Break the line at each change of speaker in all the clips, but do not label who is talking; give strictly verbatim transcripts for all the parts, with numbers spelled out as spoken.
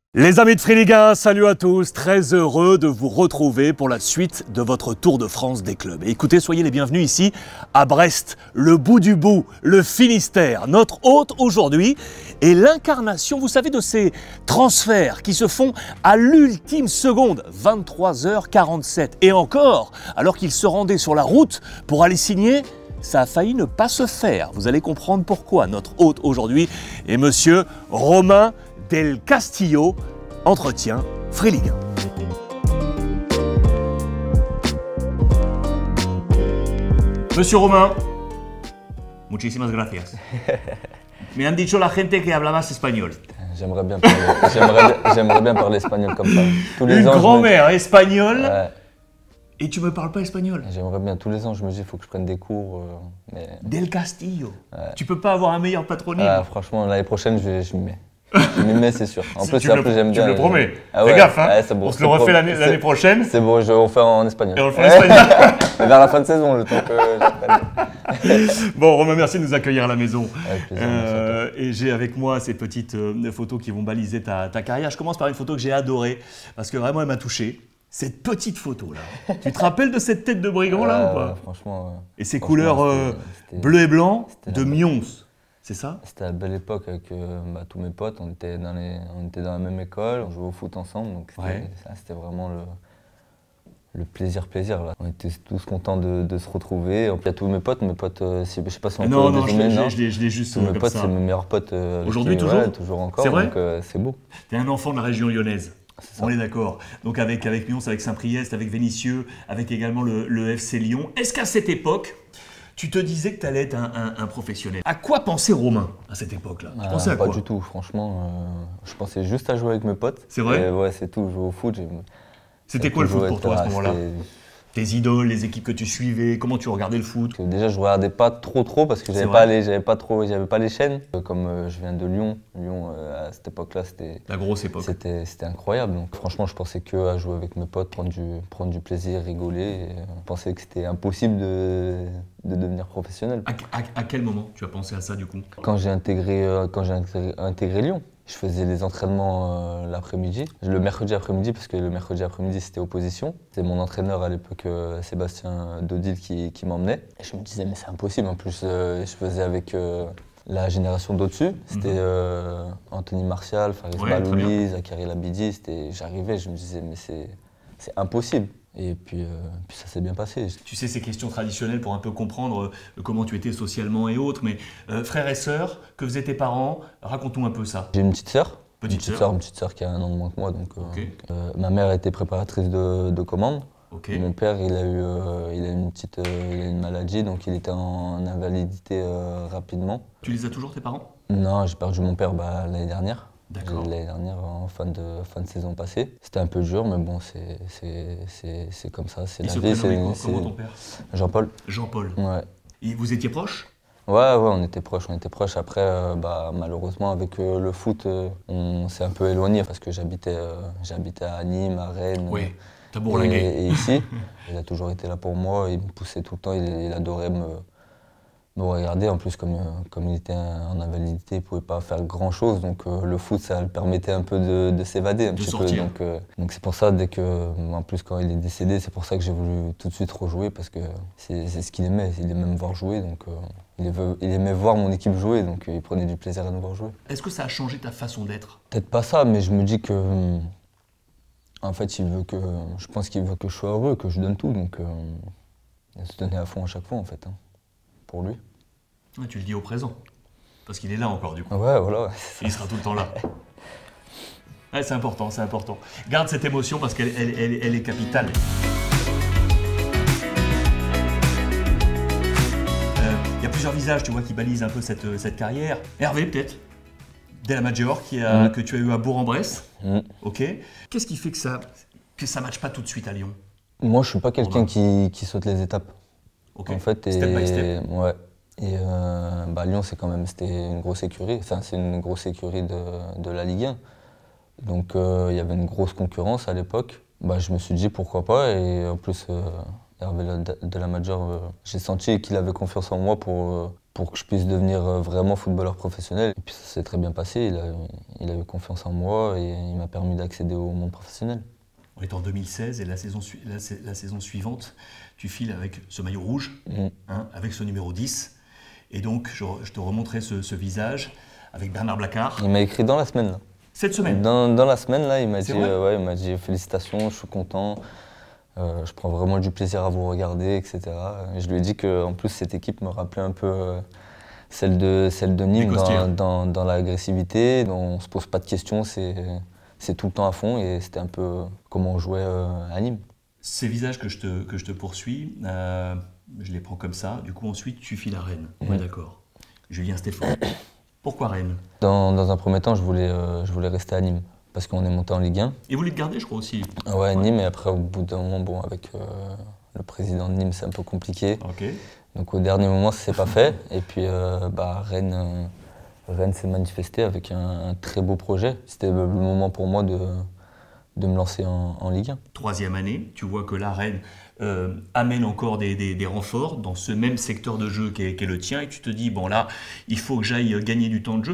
Les amis de Free Ligue un, salut à tous, très heureux de vous retrouver pour la suite de votre Tour de France des clubs. Et écoutez, soyez les bienvenus ici à Brest, le bout du bout, le Finistère. Notre hôte aujourd'hui est l'incarnation, vous savez, de ces transferts qui se font à l'ultime seconde, vingt-trois heures quarante-sept. Et encore, alors qu'il se rendait sur la route pour aller signer, ça a failli ne pas se faire. Vous allez comprendre pourquoi. Notre hôte aujourd'hui est monsieur Romain Del Castillo, entretien Free Ligue un. Monsieur Romain, muchísimas gracias. Me han dicho la gente que hablabas espagnol.
J'aimerais bien parler, j'aimerais, j'aimerais bien parler espagnol comme ça. Tous les
Une
ans,
grand-mère me... espagnole.
Ouais.
Et tu me parles pas espagnol?
J'aimerais bien, tous les ans, je me dis, il faut que je prenne des cours. Euh, mais...
Del Castillo.
Ouais.
Tu peux pas avoir un meilleur patronyme.
Ah, franchement, l'année prochaine, je, je m'y mets. Je m'y mets, c'est sûr. En
si
plus,
tu,
un
me,
peu, j'aime
tu
bien.
me le promets.
Ah ouais,
fais gaffe, hein.
Ouais, bon,
on se le refait l'année, l'année prochaine.
C'est bon, je vais refaire en espagnol.
Et on le fait en espagnol.
Vers la fin de saison, le temps que
Bon, Romain, merci de nous accueillir à la maison.
Avec plaisir,
euh, et j'ai avec moi ces petites euh, photos qui vont baliser ta, ta carrière. Je commence par une photo que j'ai adorée, parce que vraiment, elle m'a touché. Cette petite photo-là. Tu te rappelles de cette tête de brigand, là,
euh,
ou pas?
Franchement. Euh,
et ces
franchement,
couleurs euh, bleu et blanc de Mions, c'est ça?
C'était la belle époque avec euh, bah, tous mes potes. On était, dans les, on était dans la même école, on jouait au foot ensemble. Donc c'était ouais. vraiment le, le plaisir, plaisir. Là. On était tous contents de, de se retrouver. Il y a tous mes potes, mes potes, euh, je ne sais pas si on peut
non, non, je
non,
l'ai juste
tous
euh,
mes
comme
potes,
ça.
c'est mes meilleurs potes. Euh,
Aujourd'hui, toujours
ouais, toujours encore.
C'est vrai?
Donc euh, c'est beau.
Tu es un enfant de la région lyonnaise. Est On est d'accord. Donc avec, avec Mions, avec Saint-Priest, avec Vénissieux, avec également le, le F C Lyon. Est-ce qu'à cette époque, tu te disais que tu allais être un, un, un professionnel? À quoi pensait Romain à cette époque-là? Tu
ah,
pensais à
pas
quoi?
du tout, franchement. Euh, je pensais juste à jouer avec mes potes.
C'est vrai?
Et, ouais, c'est tout, jouer au foot.
C'était quoi le foot pour toi à ce moment-là? Tes idoles, les équipes que tu suivais, comment tu regardais le foot?
Déjà, je regardais pas trop trop parce que j'avais pas les, j'avais pas trop, j'avais pas les chaînes. Comme euh, je viens de Lyon, Lyon euh, à cette époque-là, c'était
la grosse époque.
C'était, c'était incroyable. Donc franchement, je pensais que à jouer avec mes potes, prendre du, prendre du plaisir, rigoler. Et, euh, je pensais que c'était impossible de, de devenir professionnel.
À, à, à quel moment tu as pensé à ça du coup?
Quand j'ai intégré, euh, quand j'ai intégré, intégré Lyon. Je faisais les entraînements euh, l'après-midi, le mercredi après-midi, parce que le mercredi après-midi c'était opposition. C'était mon entraîneur à l'époque, euh, Sébastien Dodil, qui, qui m'emmenait. Et je me disais, mais c'est impossible. En plus, euh, je faisais avec euh, la génération d'au-dessus. C'était euh, Anthony Martial, Faris ouais, Balouli, Zachary Labidi. J'arrivais, je me disais, mais c'est impossible. Et puis, euh, puis ça s'est bien passé.
Tu sais, ces questions traditionnelles pour un peu comprendre euh, comment tu étais socialement et autres, mais euh, frères et sœurs, que faisaient tes parents? Raconte-nous un peu ça.
J'ai une petite sœur.
Petite
sœur
sœur
Une petite sœur qui a un an de moins que moi. Donc,
okay.
euh, ma mère était préparatrice de, de commandes.
Okay.
Mon père, il a eu euh, il a une petite euh, il a une maladie, donc il était en, en invalidité euh, rapidement.
Tu les as toujours, tes parents?
Non, j'ai perdu mon père bah, l'année dernière.
L'année
dernière, en fin de, fin de saison passée. C'était un peu dur, mais bon, c'est comme ça, c'est la vie.
Comment, comment ton père?
Jean-Paul.
Jean-Paul.
Ouais.
Et vous étiez proches?
Ouais, ouais, on était proches, on était proches. Après, euh, bah, malheureusement, avec euh, le foot, euh, on s'est un peu éloigné parce que j'habitais euh, j'habitais à Nîmes, à Rennes.
Oui, t'as bourlingué.
Et, et ici, il a toujours été là pour moi, il me poussait tout le temps, il, il adorait me... Bon, regardez, en plus, comme, comme il était en invalidité, il ne pouvait pas faire grand-chose. Donc, euh, le foot, ça le permettait un peu de, de s'évader. un
De
petit
sortir.
peu. Donc, euh, donc c'est pour ça, dès que, en plus, quand il est décédé, c'est pour ça que j'ai voulu tout de suite rejouer, parce que c'est ce qu'il aimait. Il aimait me voir jouer. Donc, euh, il, aimait, il aimait voir mon équipe jouer. Donc, euh, il prenait du plaisir à nous voir jouer.
Est-ce que ça a changé ta façon d'être?
Peut-être pas ça, mais je me dis que. En fait, il veut que, je pense qu'il veut que je sois heureux, que je donne tout. Donc, euh, il se donnait à fond à chaque fois, en fait, hein, pour lui.
Ouais, tu le dis au présent, parce qu'il est là encore du coup.
Ouais, voilà. Ouais,
il sera tout le temps là. Ouais, c'est important, c'est important. Garde cette émotion parce qu'elle elle, elle, elle est capitale. Il euh, y a plusieurs visages, tu vois, qui balisent un peu cette, cette carrière. Hervé, peut-être, Della Maggior, qui a, mmh. que tu as eu à Bourg-en-Bresse. Mmh. Ok. Qu'est-ce qui fait que ça que ça matche pas tout de suite à Lyon?
Moi, je suis pas quelqu'un qui, qui saute les étapes.
Okay.
En fait, et,
step by step.
Ouais. Et euh, bah, Lyon, c'est quand même c'était une grosse écurie. Enfin, c'est une grosse écurie de, de la Ligue un. Donc, euh, il y avait une grosse concurrence à l'époque. Bah, je me suis dit pourquoi pas. Et en plus, euh, Hervé Della Maggior, euh, j'ai senti qu'il avait confiance en moi pour, euh, pour que je puisse devenir vraiment footballeur professionnel. Et puis ça s'est très bien passé, il a, il a eu confiance en moi et il m'a permis d'accéder au monde professionnel.
On est en deux mille seize et la saison, la, la saison suivante, tu files avec ce maillot rouge, mmh. hein, avec ce numéro dix. Et donc, je, je te remontrais ce, ce visage avec Bernard Blacquart.
Il m'a écrit dans la semaine. Là.
Cette semaine
dans, dans la semaine, là, il m'a dit, euh, ouais, il m'a dit félicitations, je suis content. Euh, je prends vraiment du plaisir à vous regarder, et cetera. Et je lui ai dit qu'en plus, cette équipe me rappelait un peu euh, celle, de, celle de Nîmes dans, dans, dans l'agressivité. On ne se pose pas de questions, c'est tout le temps à fond et c'était un peu comment on jouait euh, à Nîmes.
Ces visages que je te, que je te poursuis, euh, je les prends comme ça. Du coup, ensuite, tu files à Rennes. Mmh. Ouais, d'accord. Julien Stéphan. Pourquoi Rennes?
dans, dans un premier temps, je voulais, euh, je voulais rester à Nîmes. Parce qu'on est monté en Ligue un.
Et vous voulez te garder, je crois aussi.
Ouais, ouais. Nîmes, et après, au bout d'un moment, bon, avec euh, le président de Nîmes, c'est un peu compliqué.
Okay.
Donc au dernier moment, ça s'est pas fait. Et puis, euh, bah, Rennes, euh, Rennes s'est manifesté avec un, un très beau projet. C'était le moment pour moi de, de me lancer en, en Ligue un.
Troisième année, tu vois que la Rennes euh, amène encore des, des, des renforts dans ce même secteur de jeu qu'est qu'est le tien. Et tu te dis, bon là, il faut que j'aille gagner du temps de jeu.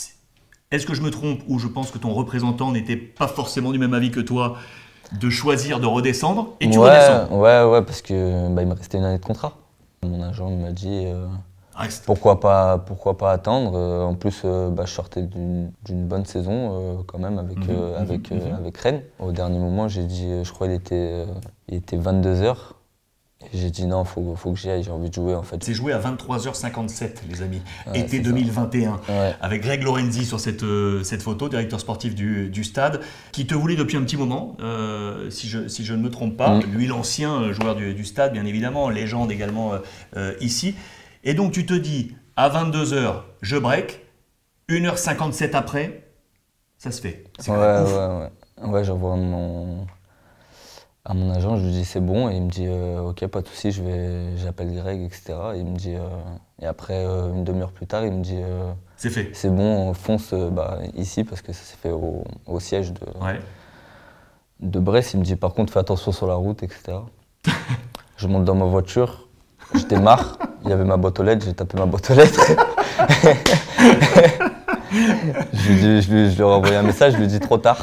Est-ce que je me trompe ou je pense que ton représentant n'était pas forcément du même avis que toi de choisir de redescendre et tu
ouais,
redescends?
Ouais, ouais, parce que bah, il me restait une année de contrat. Mon agent m'a dit euh, pourquoi pas, pourquoi pas attendre. En plus, euh, bah, je sortais d'une bonne saison euh, quand même avec, mmh, euh, avec, mmh, euh, avec Rennes. Au dernier moment, j'ai dit, je crois qu'il était, euh, il était vingt-deux heures. J'ai dit non, il faut, faut que j'y aille, j'ai envie de jouer en fait.
C'est joué à vingt-trois heures cinquante-sept, les amis, ouais, été deux mille vingt et un, ouais. Avec Greg Lorenzi sur cette, euh, cette photo, directeur sportif du, du stade, qui te voulait depuis un petit moment, euh, si, je, si je ne me trompe pas. Mmh. Lui, l'ancien joueur du, du stade, bien évidemment, légende également euh, ici. Et donc tu te dis, à vingt-deux heures, je break, une heure cinquante-sept après, ça se fait.
Ouais, ouais, ouais, ouais, j'envoie mon... à mon agent, je lui dis c'est bon et il me dit euh, ok, pas de souci, je vais, j'appelle Greg, et cetera. Et il me dit euh, et après euh, une demi-heure plus tard, il me dit euh,
c'est fait,
c'est bon, on fonce euh, bah, ici parce que ça s'est fait au, au siège de,
ouais.
de Brest. Il me dit par contre fais attention sur la route, et cetera. Je monte dans ma voiture, je démarre, il y avait ma boîte aux lettres, j'ai tapé ma boîte aux lettres. je, lui dis, je, lui, je lui ai envoyé un message, je lui ai dit trop tard.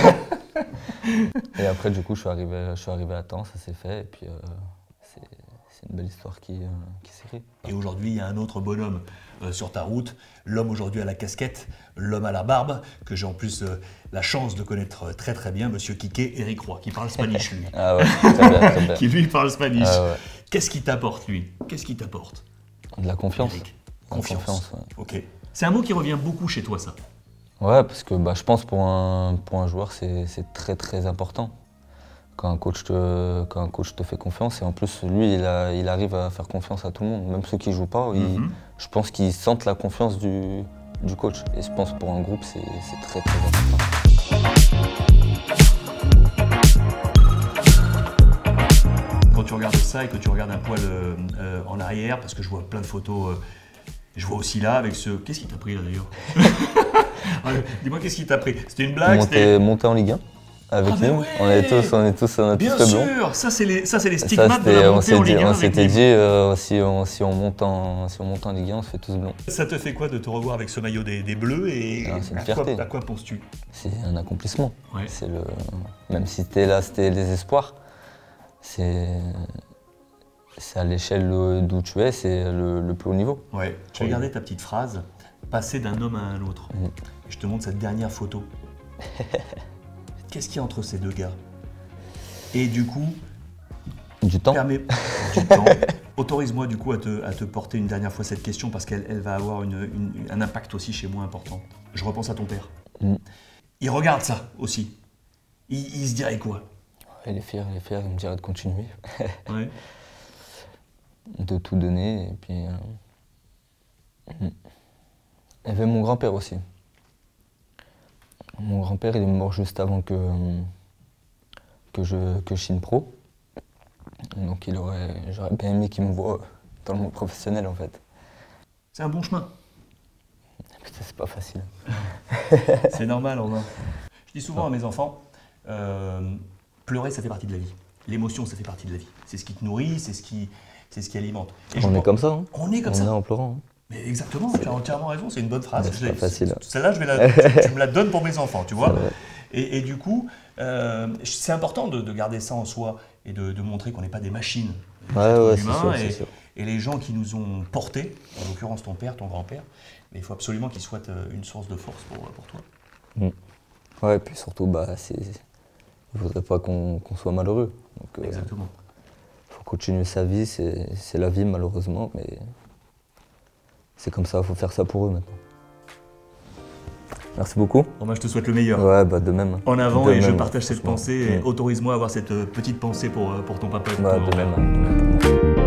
Et après, du coup, je suis arrivé, je suis arrivé à temps, ça s'est fait, et puis euh, c'est une belle histoire qui, euh, qui s'est créée.
Et aujourd'hui, il y a un autre bonhomme euh, sur ta route, l'homme aujourd'hui à la casquette, l'homme à la barbe, que j'ai en plus euh, la chance de connaître très très bien, monsieur Kiké, Eric Roy, qui parle spanish lui.
Ah ouais, très bien, très bien.
Qui lui parle spanish.
Ah ouais.
Qu'est-ce qu'il t'apporte lui? Qu'est-ce qu'il t'apporte?
De la confiance.
Eric.
Confiance. confiance ouais.
Ok. C'est un mot qui revient beaucoup chez toi, ça.
Ouais, parce que bah, je pense pour un, pour un joueur, c'est très très important. Quand un, coach te, quand un coach te fait confiance, et en plus, lui, il, a, il arrive à faire confiance à tout le monde. Même ceux qui ne jouent pas, mm-hmm. il, je pense qu'ils sentent la confiance du, du coach. Et je pense pour un groupe, c'est très très important.
Quand tu regardes ça et que tu regardes un poil euh, en arrière, parce que je vois plein de photos, euh, je vois aussi là avec ce... Qu'est-ce qui t'a pris là d'ailleurs? Dis-moi, qu'est-ce qui t'a pris? C'était une blague?
Monter, monter en Ligue un avec ah nous, ouais. on est tous, on est tous, on est
Bien
tous
sûr,
blancs.
Ça c'est les, les stigmates ça, de la montée
on
en Ligue un.
On s'était dit, euh, si, on, si, on monte en, si on monte en Ligue un, on se fait tous blancs.
Ça te fait quoi de te revoir avec ce maillot des, des Bleus et
ah, c'est une
à,
fierté.
Quoi, à quoi penses-tu?
C'est un accomplissement.
Ouais.
Le, même si c'était là, c'était les espoirs, c'est à l'échelle d'où tu es, c'est le, le plus haut niveau.
Ouais. Je regardais ta petite phrase, passer d'un homme à un autre. Mmh. Je te montre cette dernière photo. Qu'est-ce qu'il y a entre ces deux gars? Et du coup,
du temps.
Permet... du temps. Autorise-moi du coup à te, à te porter une dernière fois cette question parce qu'elle elle va avoir une, une, un impact aussi chez moi important. Je repense à ton père. Mm. Il regarde ça aussi. Il, il se dirait quoi?
Il est fier, il est fier, il me dirait de continuer.
Ouais.
De tout donner. Et puis, euh... il y avait mon grand-père aussi. Mon grand-père, il est mort juste avant que, que, je, que je signe pro. Donc il aurait, j'aurais bien aimé qu'il me voie dans le monde professionnel en fait.
C'est un bon chemin.
Putain, c'est pas facile.
C'est normal, Romain. Je dis souvent à mes enfants, euh, pleurer ça fait partie de la vie. L'émotion ça fait partie de la vie. C'est ce qui te nourrit, c'est ce qui, c'est ce qui alimente.
Et on est pense... comme ça. Hein.
On est comme
on
ça.
On est en pleurant. Hein.
Mais exactement, tu as entièrement raison, c'est une bonne phrase.
Ouais, c'est pas facile.
Celle-là, je vais la, tu, tu me la donnes pour mes enfants, tu vois. Et, et du coup, euh, c'est important de, de garder ça en soi et de, de montrer qu'on n'est pas des machines.
Ouais, ouais, c'est
humains,
sûr,
et,
c'est sûr.
et les gens qui nous ont portés, en l'occurrence ton père, ton grand-père, mais il faut absolument qu'ils soient une source de force pour, pour toi.
Mm. Ouais, et puis surtout, bah, c'est, il ne faudrait pas qu'on qu'on soit malheureux. Donc,
exactement.
Il euh, faut continuer sa vie, c'est la vie malheureusement, mais c'est comme ça, il faut faire ça pour eux maintenant. Merci beaucoup.
Bon, bah, je te souhaite le meilleur.
Ouais, bah, de même.
En avant,
de
et
même,
je partage cette pensée.
Mm.
Autorise-moi à avoir cette petite pensée pour, pour ton papa. Et pour
bah,
ton
de même, de même pour moi.